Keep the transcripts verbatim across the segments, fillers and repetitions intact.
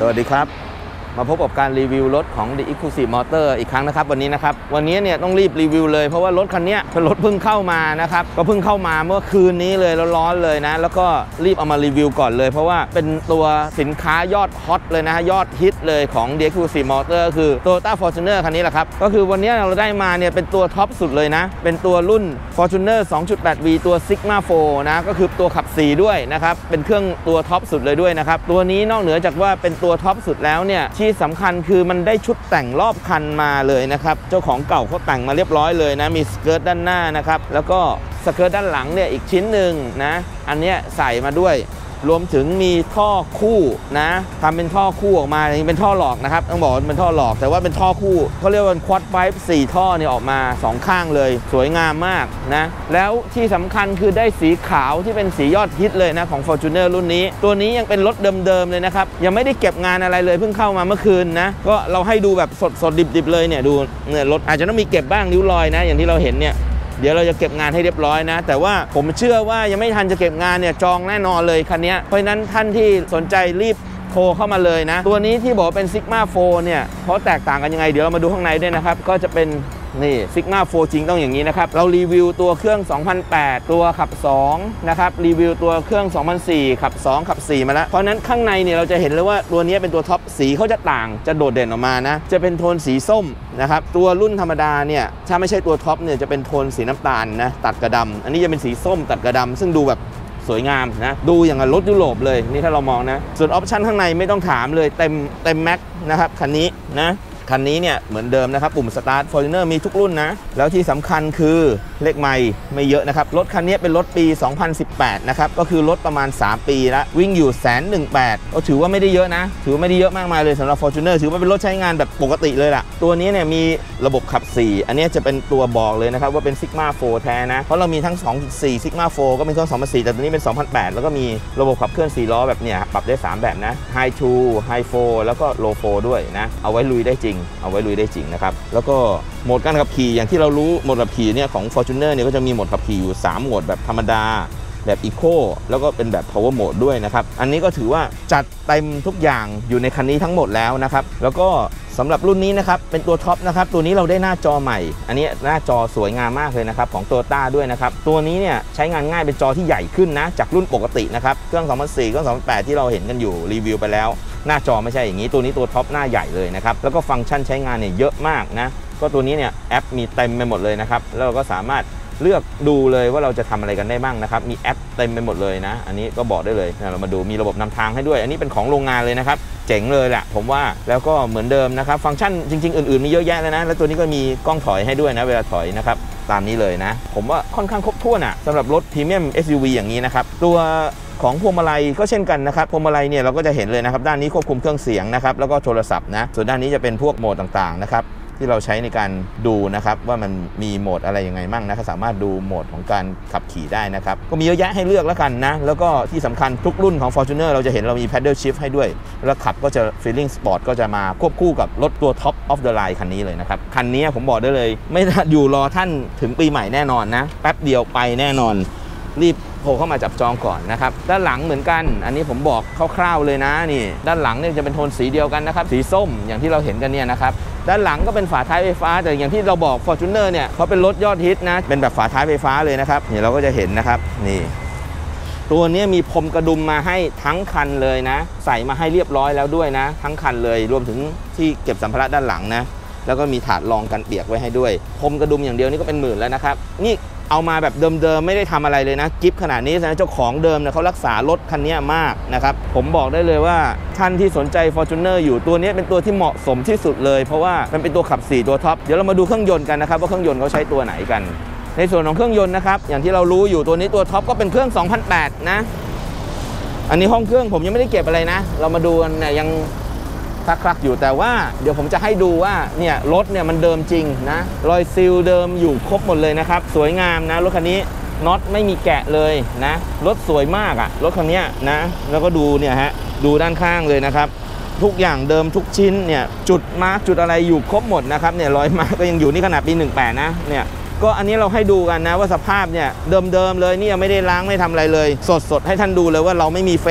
สวัสดีครับมาพบกับการรีวิวรถของ The Exclusive Motor อีกครั้งนะครับวันนี้นะครับวันนี้เนี่ยต้องรีบรีวิวเลยเพราะว่ารถคันนี้เป็นรถเพิ่งเข้ามานะครับก็เพิ่งเข้ามาเมื่อคืนนี้เลยร้อนๆเลยนะแล้วก็รีบเอามารีวิวก่อนเลยเพราะว่าเป็นตัวสินค้ายอดฮอตเลยนะฮะยอดฮิตเลยของ The Exclusive Motor คือ Toyota Fortuner คันนี้แหละครับก็คือวันนี้เราได้มาเนี่ยเป็นตัวท็อปสุดเลยนะเป็นตัวรุ่น Fortuner สองจุดแปด วี ตัว Sigma โฟร์ นะก็คือตัวขับสี่ด้วยนะครับเป็นเครื่องตัวท็อปสุดเลยด้วยนะครับตัวนี้นอกเหนือจากว่าเป็นตัวท็อปสุดแล้วเนี่ยที่สำคัญคือมันได้ชุดแต่งรอบคันมาเลยนะครับเจ้าของเก่าเขาแต่งมาเรียบร้อยเลยนะมีสเกิร์ตด้านหน้านะครับแล้วก็สเกิร์ตด้านหลังเนี่ยอีกชิ้นหนึ่งนะอันนี้ใส่มาด้วยรวมถึงมีท่อคู่นะทำเป็นท่อคู่ออกมาอย่างนี้เป็นท่อหลอกนะครับต้องบอกว่าเป็นท่อหลอกแต่ว่าเป็นท่อคู่เขาเรียกว่าควอดไพป์สี่ท่อเนี่ยออกมาสองข้างเลยสวยงามมากนะแล้วที่สำคัญคือได้สีขาวที่เป็นสียอดฮิตเลยนะของ Fortuner รุ่นนี้ตัวนี้ยังเป็นรถเดิมๆเลยนะครับยังไม่ได้เก็บงานอะไรเลยเพิ่งเข้ามาเมื่อคืนนะก็เราให้ดูแบบสดๆดิบๆเลยเนี่ยดูเนี่ยรถอาจจะต้องมีเก็บบ้างริ้วรอยนะอย่างที่เราเห็นเนี่ยเดี๋ยวเราจะเก็บงานให้เรียบร้อยนะแต่ว่าผมเชื่อว่ายังไม่ทันจะเก็บงานเนี่ยจองแน่นอนเลยคันนี้เพราะฉะนั้นท่านที่สนใจรีบโทรเข้ามาเลยนะตัวนี้ที่บอกเป็น Sigma โฟร์ เนี่ยเพราะแตกต่างกันยังไงเดี๋ยวเรามาดูข้างในด้วยนะครับก็จะเป็นนี่ Sigma โฟร์ จริงต้องอย่างนี้นะครับเรารีวิวตัวเครื่อง สองพันแปด ตัวขับสองนะครับรีวิวตัวเครื่อง สองพันสี่ ขับสองขับสี่มาแล้วเพราะนั้นข้างในเนี่ยเราจะเห็นเลยว่าตัวนี้เป็นตัวท็อปสีเขาจะต่างจะโดดเด่นออกมานะจะเป็นโทนสีส้มนะครับตัวรุ่นธรรมดาเนี่ยถ้าไม่ใช่ตัวท็อปเนี่ยจะเป็นโทนสีน้ำตาลนะตัดกระดำอันนี้จะเป็นสีส้มตัดกระดำซึ่งดูแบบสวยงามนะดูอย่างกับรถยุโรปเลยนี่ถ้าเรามองนะส่วนออปชั่นข้างในไม่ต้องถามเลยเต็มเต็มแม็กนะครับคันนี้นะคันนี้เนี่ยเหมือนเดิมนะครับปุ่มสตาร์ท Fortuner มีทุกรุ่นนะแล้วที่สำคัญคือเลขไมล์ไม่เยอะนะครับรถคันนี้เป็นรถปีสองพันสิบแปดนะครับก็คือรถประมาณสามปีแล้ววิ่งอยู่แสนหนึ่งแปดก็ถือว่าไม่ได้เยอะนะถือว่าไม่ได้เยอะมากมายเลยสำหรับ Fortuner ถือว่าเป็นรถใช้งานแบบปกติเลยล่ะตัวนี้เนี่ยมีระบบขับสี่อันนี้จะเป็นตัวบอกเลยนะครับว่าเป็น Sigma โฟร์ แท้นะเพราะเรามีทั้ง สองจุดสี่ Sigma โฟร์ ก็เป็นเครื่องสองพันสี่แต่ตัวนี้เป็นสองพันแปดแล้วก็มีระบบขับเคลื่อนสี่ล้อแบบเนี้ยปรับได้สามแบบนะ High ทู High โฟร์ แล้วก็ Low โฟร์ ด้วยนะเอาไว้ลุยได้จริงเอาไว้ลุยได้จริงนะครับแล้วก็โหมดการขับขี่อย่างที่เรารู้โหมดขับขี่เนี่ยของ Fortuner เนี่ยก็จะมีโหมดขับขี่อยู่สามโหมดแบบธรรมดาแบบ Eco แล้วก็เป็นแบบ Power Mode ด้วยนะครับอันนี้ก็ถือว่าจัดเต็มทุกอย่างอยู่ในคันนี้ทั้งหมดแล้วนะครับแล้วก็สำหรับรุ่นนี้นะครับเป็นตัวท็อปนะครับตัวนี้เราได้หน้าจอใหม่อันนี้หน้าจอสวยงามมากเลยนะครับของ Toyota ด้วยนะครับตัวนี้เนี่ยใช้งานง่ายเป็นจอที่ใหญ่ขึ้นนะจากรุ่นปกตินะครับเครื่อง สองพันสี่ เครื่อง สองพันแปด ที่เราเห็นกันอยู่รีวิวไปแล้วหน้าจอไม่ใช่อย่างนี้ตัวนี้ตัวท็อปหน้าใหญ่เลยนะครับแล้วก็ฟังก์ชันใช้งานเนี่ยเยอะมากนะก็ตัวนี้เนี่ยแอปมีเต็มไปหมดเลยนะครับแล้วเราก็สามารถเลือกดูเลยว่าเราจะทำอะไรกันได้บ้างนะครับมีแอปเต็มไปหมดเลยนะอันนี้ก็บอกได้เลยนะเรามาดูมีระบบนำทางให้ด้วยอันนี้เป็นของโรงงานเลยนะครับเจ๋งเลยแหละผมว่าแล้วก็เหมือนเดิมนะครับฟังก์ชันจริงๆอื่นๆมีเยอะแยะเลยนะแล้วตัวนี้ก็มีกล้องถอยให้ด้วยนะเวลาถอยนะครับตามนี้เลยนะผมว่าค่อนข้างครบถ้วนอ่ะสำหรับรถพรีเมียม เอส ยู วี อย่างนี้นะครับตัวของพวงมาลัยก็เช่นกันนะครับพวงมาลัยเนี่ยเราก็จะเห็นเลยนะครับด้านนี้ควบคุมเครื่องเสียงนะครับแล้วก็โทรศัพท์นะส่วนด้านนี้จะเป็นพวกโหมดต่างๆนะครับที่เราใช้ในการดูนะครับว่ามันมีโหมดอะไรยังไงมั่งนะครับสามารถดูโหมดของการขับขี่ได้นะครับก็มีเยอะแยะให้เลือกแล้วกันนะแล้วก็ที่สำคัญทุกรุ่นของ Fortuner เราจะเห็นเรามี Paddle Shift ให้ด้วยแล้วขับก็จะ Feeling Sport ก็จะมาควบคู่กับรถตัว Top of the Line คันนี้เลยนะครับคันนี้ผมบอกได้เลยไม่อยู่รอท่านถึงปีใหม่แน่นอนนะแป๊บเดียวไปแน่นอนรีบโทรเข้ามาจับจองก่อนนะครับด้านหลังเหมือนกันอันนี้ผมบอกคร่าวๆเลยนะนี่ด้านหลังเนี่ยจะเป็นโทนสีเดียวกันนะครับสีส้มอย่างที่เราเห็นกันเนี่ยนะครับด้านหลังก็เป็นฝาท้ายไฟฟ้าแต่อย่างที่เราบอก Fortuner เนี่ยเขาเป็นรถยอดฮิตนะเป็นแบบฝาท้ายไฟฟ้าเลยนะครับนี่เราก็จะเห็นนะครับนี่ตัวนี้มีพรมกระดุมมาให้ทั้งคันเลยนะใส่มาให้เรียบร้อยแล้วด้วยนะทั้งคันเลยรวมถึงที่เก็บสัมภาระด้านหลังนะแล้วก็มีถาดรองกันเปียกไว้ให้ด้วยพรมกระดุมอย่างเดียวนี่ก็เป็นหมื่นแล้วนะครับนี่เอามาแบบเดิมๆไม่ได้ทำอะไรเลยนะกิฟต์ขนาดนี้นะเจ้าของเดิมเนี่ยเขารักษารถคันนี้มากนะครับผมบอกได้เลยว่าท่านที่สนใจ Fortuner อยู่ตัวนี้เป็นตัวที่เหมาะสมที่สุดเลยเพราะว่ามันเป็นตัวขับสี่ตัวท็อปเดี๋ยวเรามาดูเครื่องยนต์กันนะครับว่าเครื่องยนต์เขาใช้ตัวไหนกันในส่วนของเครื่องยนต์นะครับอย่างที่เรารู้อยู่ตัวนี้ตัวท็อปก็เป็นเครื่อง สองพันแปด นะอันนี้ห้องเครื่องผมยังไม่ได้เก็บอะไรนะเรามาดูกันเนี่ยยังคลักๆอยู่แต่ว่าเดี๋ยวผมจะให้ดูว่าเนี่ยรถเนี่ยมันเดิมจริงนะรอยซีลเดิมอยู่ครบหมดเลยนะครับสวยงามนะรถคันนี้น็อตไม่มีแกะเลยนะรถสวยมากอะรถคันนี้นะแล้วก็ดูเนี่ยฮะดูด้านข้างเลยนะครับทุกอย่างเดิมทุกชิ้นเนี่ยจุดมาร์กจุดอะไรอยู่ครบหมดนะครับเนี่ยรอยมาร์กก็ยังอยู่นี่ขนาดปีสิบแปดนะเนี่ยก็อันนี้เราให้ดูกันนะว่าสภาพเนี่ยเดิมๆเลยนี่ยังไม่ได้ล้างไม่ทำอะไรเลยสดๆให้ท่านดูเลยว่าเราไม่มีเฟก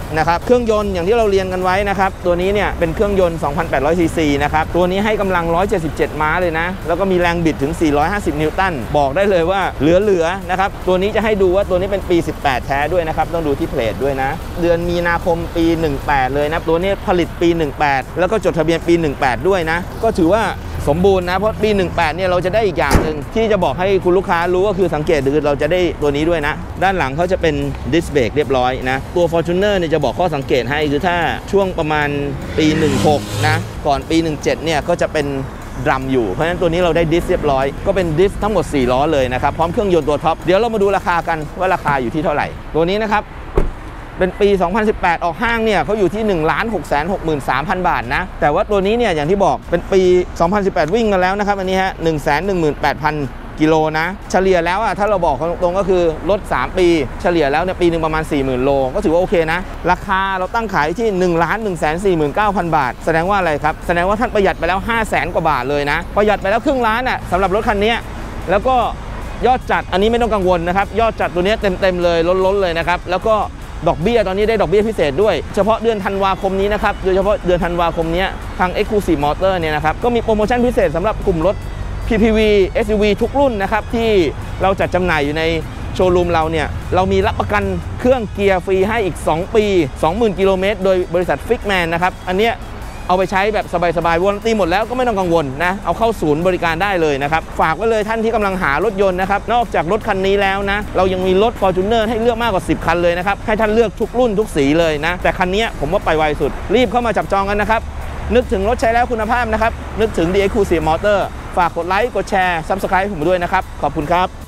นะครับเครื่องยนต์อย่างที่เราเรียนกันไว้นะครับตัวนี้เนี่ยเป็นเครื่องยนต์ สองพันแปดร้อย ซี ซี นะครับตัวนี้ให้กำลังหนึ่งร้อยเจ็ดสิบเจ็ดม้าเลยนะแล้วก็มีแรงบิดถึงสี่ร้อยห้าสิบนิวตันบอกได้เลยว่าเหลือๆนะครับตัวนี้จะให้ดูว่าตัวนี้เป็นปีสิบแปดแท้ด้วยนะครับต้องดูที่เพลทด้วยนะเดือนมีนาคมปีสิบแปดเลยนะตัวนี้ผลิตปีสิบแปดแล้วก็จดทะเบียนปีสิบแปดด้วยนะก็ถือว่าสมบูรณ์นะเพราะปีสิบแปดเนี่ยเราจะได้อีกอย่างหนึ่งที่จะบอกให้คุณลูกค้ารู้ก็คือสังเกตดูเราจะได้ตัวนี้ด้วยนะด้านหลังเขาจะเป็นดิสเบรกเรียบร้อยนะตัว Fortuner เนี่ยจะบอกข้อสังเกตให้คือถ้าช่วงประมาณปีสิบหกนะก่อนปีสิบเจ็ดเนี่ยก็จะเป็นดรัมอยู่เพราะฉะนั้นตัวนี้เราได้ดิสเรียบร้อยก็เป็นดิสทั้งหมดสี่ล้อเลยนะครับพร้อมเครื่องยนต์ตัวท็อปเดี๋ยวเรามาดูราคากันว่าราคาอยู่ที่เท่าไหร่ตัวนี้นะครับเป็นปีสองพันสิบแปดออกห้างเนี่ยเขาอยู่ที่ หนึ่งล้านหกแสนหกหมื่นสามพัน บาทนะแต่ว่าตัวนี้เนี่ยอย่างที่บอกเป็นปีสองพันสิบแปดวิ่งมาแล้วนะครับอันนี้ฮะ หนึ่งแสนหนึ่งหมื่นแปดพัน กิโลนะเฉลี่ยแล้วอ่ะถ้าเราบอกตรงๆก็คือรถสามปีเฉลี่ยแล้วเนี่ยปีนึงประมาณ สี่หมื่น โลก็ถือว่าโอเคนะราคาเราตั้งขายที่ หนึ่งล้านหนึ่งแสนสี่หมื่นเก้าพัน บาทแสดงว่าอะไรครับแสดงว่าท่านประหยัดไปแล้ว ห้าแสน กว่าบาทเลยนะประหยัดไปแล้วครึ่งล้านอ่ะสำหรับรถคันนี้แล้วก็ยอดจัดอันนี้ไม่ต้องกังวลนะครับยอดจัดตัวนี้เต็มๆเลยล้นๆเลยนะครับแล้วก็ดอกเบี้ยตอนนี้ได้ดอกเบี้ยพิเศษด้วยเฉพาะเดือนธันวาคมนี้นะครับโดยเฉพาะเดือนธันวาคมนี้ทาง Exclusive Motor เนี่ยนะครับก็มีโปรโมชั่นพิเศษสำหรับกลุ่มรถ พี พี วี เอส ยู วี ทุกรุ่นนะครับที่เราจัดจำหน่ายอยู่ในโชว์รูมเราเนี่ยเรามีรับประกันเครื่องเกียร์ฟรีให้อีกสองปี สองหมื่น กิโลเมตรโดยบริษัท Fixman นะครับอันเนี้ยเอาไปใช้แบบสบายๆวารันตีหมดแล้วก็ไม่ต้องกังวลนะเอาเข้าศูนย์บริการได้เลยนะครับฝากไว้เลยท่านที่กำลังหารถยนต์นะครับนอกจากรถคันนี้แล้วนะเรายังมีรถ Fortuner ให้เลือกมากกว่าสิบคันเลยนะครับให้ท่านเลือกทุกรุ่นทุกสีเลยนะแต่คันนี้ผมว่าไปไวสุดรีบเข้ามาจับจองกันนะครับนึกถึงรถใช้แล้วคุณภาพนะครับนึกถึง The Exclusive Motor ฝากกดไลค์กดแชร์ Subscribe ผมด้วยนะครับขอบคุณครับ